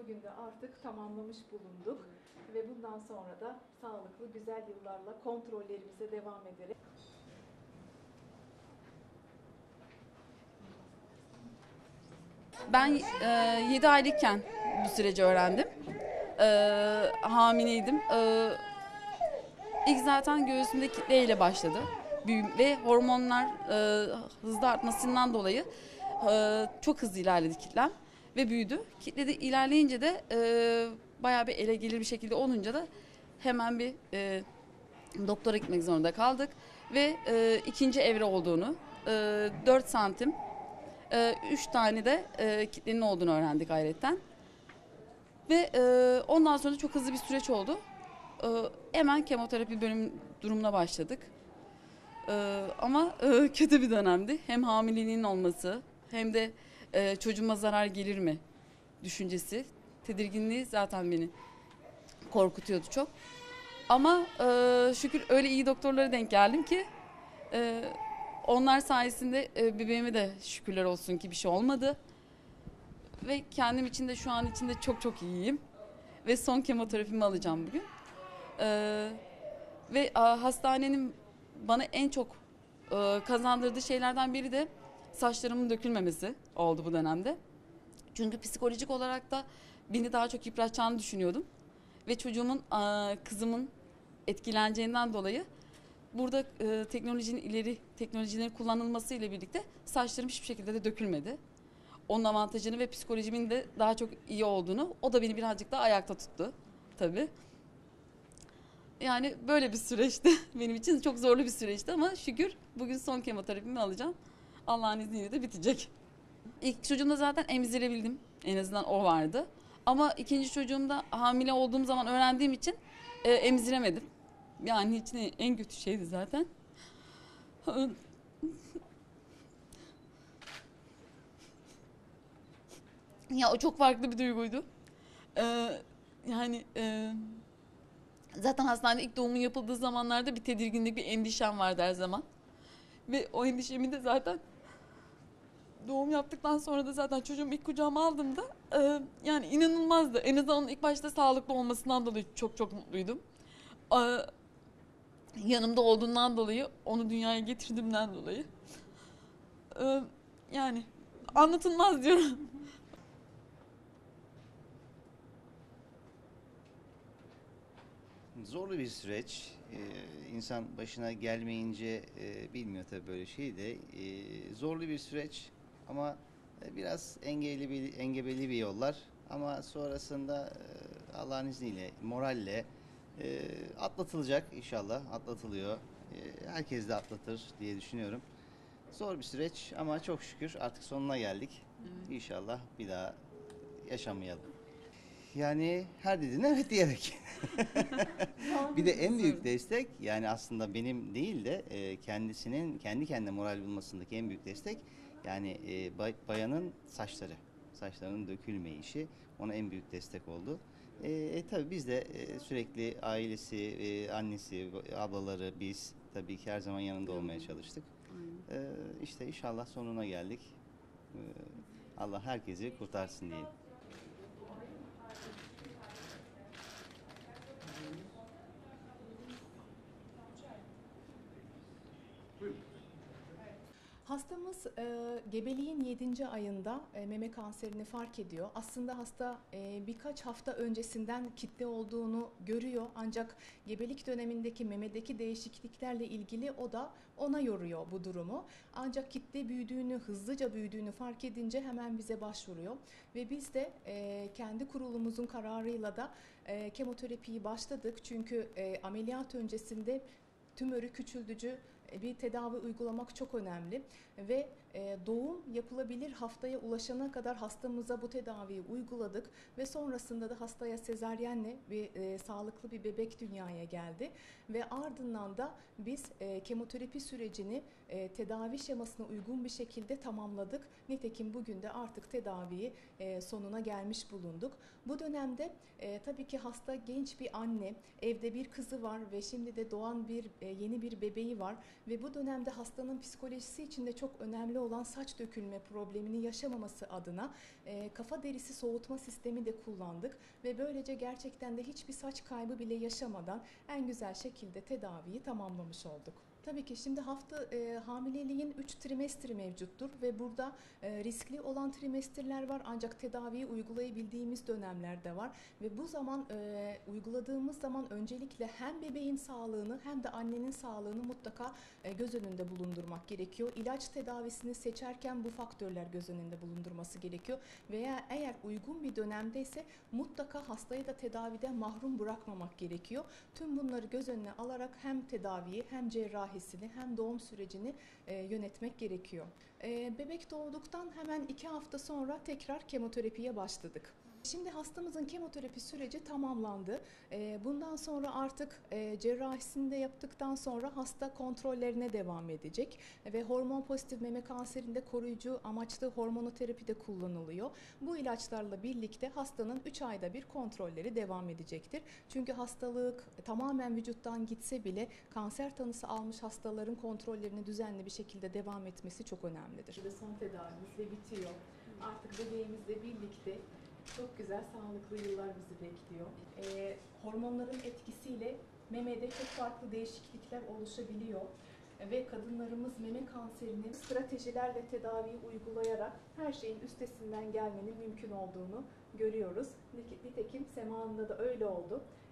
bugün de artık tamamlamış bulunduk. Ve bundan sonra da sağlıklı, güzel yıllarla kontrollerimize devam ederek. Ben 7 aylıkken bu süreci öğrendim. Hamileydim. İlk zaten göğsümde kitleyle başladı. Ve hormonlar hızlı artmasından dolayı çok hızlı ilerledi kitlem ve büyüdü. Kitle de ilerleyince de bayağı bir ele gelir bir şekilde olunca da hemen bir doktora gitmek zorunda kaldık. Ve ikinci evre olduğunu, 4 santim, 3 tane de kitlenin olduğunu öğrendik hayretten. Ve ondan sonra çok hızlı bir süreç oldu. Hemen kemoterapi durumuna başladık. Ama kötü bir dönemdi. Hem hamileliğin olması hem de çocuğuma zarar gelir mi düşüncesi, tedirginliği zaten beni korkutuyordu çok. Ama şükür öyle iyi doktorlara denk geldim ki onlar sayesinde bebeğime de şükürler olsun ki bir şey olmadı. Ve kendim için de şu an için de çok çok iyiyim. Ve son kemoterapimi alacağım bugün. Ve hastanenin bana en çok kazandırdığı şeylerden biri de saçlarımın dökülmemesi oldu bu dönemde. Çünkü psikolojik olarak da beni daha çok yıpratacağını düşünüyordum. Ve çocuğumun, kızımın etkileneceğinden dolayı burada teknolojilerin kullanılması ile birlikte saçlarım hiçbir şekilde de dökülmedi. Onun avantajını ve psikolojimin de daha çok iyi olduğunu, o da beni birazcık daha ayakta tuttu tabii. Yani böyle bir süreçti. Benim için çok zorlu bir süreçti ama şükür bugün son kemoterapimi alacağım. Allah'ın izniyle de bitecek. İlk çocuğumda zaten emzirebildim. En azından o vardı. Ama ikinci çocuğumda hamile olduğum zaman öğrendiğim için emziremedim. Yani için en kötü şeydi zaten. Ya o çok farklı bir duyguydu. Yani zaten hastanede ilk doğumun yapıldığı zamanlarda bir tedirginlik, bir endişem vardı her zaman. Ve o endişemi de zaten doğum yaptıktan sonra da zaten çocuğumu ilk kucağıma aldığımda yani inanılmazdı. En azından onun ilk başta sağlıklı olmasından dolayı çok çok mutluydum. Yanımda olduğundan dolayı, onu dünyaya getirdiğimden dolayı. Yani anlatılmaz diyorum. Zorlu bir süreç. İnsan başına gelmeyince bilmiyor tabii böyle şey de. Zorlu bir süreç ama biraz engebeli bir yollar. Ama sonrasında Allah'ın izniyle, moralle atlatılacak inşallah. Atlatılıyor. Herkes de atlatır diye düşünüyorum. Zor bir süreç ama çok şükür artık sonuna geldik. Evet. İnşallah bir daha yaşamayalım. Yani her dediğine evet diyerek. Bir de en büyük destek yani aslında benim değil de kendisinin kendi kendine moral bulmasındaki en büyük destek yani bayanın saçlarının dökülme işi ona en büyük destek oldu. Tabii biz de sürekli ailesi, annesi, ablaları biz tabii ki her zaman yanında olmaya çalıştık. İşte inşallah sonuna geldik. Allah herkesi kurtarsın diyelim. Hastamız gebeliğin 7. ayında meme kanserini fark ediyor. Aslında hasta birkaç hafta öncesinden kitle olduğunu görüyor. Ancak gebelik dönemindeki memedeki değişikliklerle ilgili o da ona yoruyor bu durumu. Ancak kitle hızlıca büyüdüğünü fark edince hemen bize başvuruyor. Ve biz de kendi kurulumuzun kararıyla da kemoterapiyi başladık. Çünkü ameliyat öncesinde tümörü küçültücü bir tedavi uygulamak çok önemli ve doğum yapılabilir haftaya ulaşana kadar hastamıza bu tedaviyi uyguladık ve sonrasında da hastaya sezaryenle sağlıklı bir bebek dünyaya geldi ve ardından da biz kemoterapi sürecini tedavi şemasına uygun bir şekilde tamamladık. Nitekim bugün de artık tedaviyi sonuna gelmiş bulunduk. Bu dönemde tabii ki hasta genç bir anne, evde bir kızı var ve şimdi de doğan yeni bir bebeği var ve bu dönemde hastanın psikolojisi için de çok önemli olan saç dökülme problemini yaşamaması adına kafa derisi soğutma sistemi de kullandık ve böylece gerçekten de hiçbir saç kaybı bile yaşamadan en güzel şekilde tedaviyi tamamlamış olduk. Tabii ki şimdi hamileliğin 3 trimestri mevcuttur ve burada riskli olan trimesterler var ancak tedaviyi uygulayabildiğimiz dönemler de var ve bu zaman uyguladığımız zaman öncelikle hem bebeğin sağlığını hem de annenin sağlığını mutlaka göz önünde bulundurmak gerekiyor. İlaç tedavisini seçerken bu faktörler göz önünde bulundurması gerekiyor veya eğer uygun bir dönemdeyse mutlaka hastayı da tedaviden mahrum bırakmamak gerekiyor. Tüm bunları göz önüne alarak hem tedaviyi hem cerrahisini hem doğum sürecini yönetmek gerekiyor. Bebek doğduktan hemen 2 hafta sonra tekrar kemoterapiye başladık. Şimdi hastamızın kemoterapi süreci tamamlandı. Bundan sonra artık cerrahisini de yaptıktan sonra hasta kontrollerine devam edecek ve hormon pozitif meme kanserinde koruyucu amaçlı hormonoterapi de kullanılıyor. Bu ilaçlarla birlikte hastanın 3 ayda bir kontrolleri devam edecektir. Çünkü hastalık tamamen vücuttan gitse bile kanser tanısı almış hastaların kontrollerini düzenli bir şekilde devam etmesi çok önemlidir. Şimdi son tedavimiz de bitiyor. Artık bebeğimizle birlikte çok güzel, sağlıklı yıllar bizi bekliyor. Hormonların etkisiyle memede çok farklı değişiklikler oluşabiliyor. Ve kadınlarımız meme kanserini stratejilerle tedaviyi uygulayarak her şeyin üstesinden gelmenin mümkün olduğunu görüyoruz. Nitekim Sema Hanım'da da öyle oldu.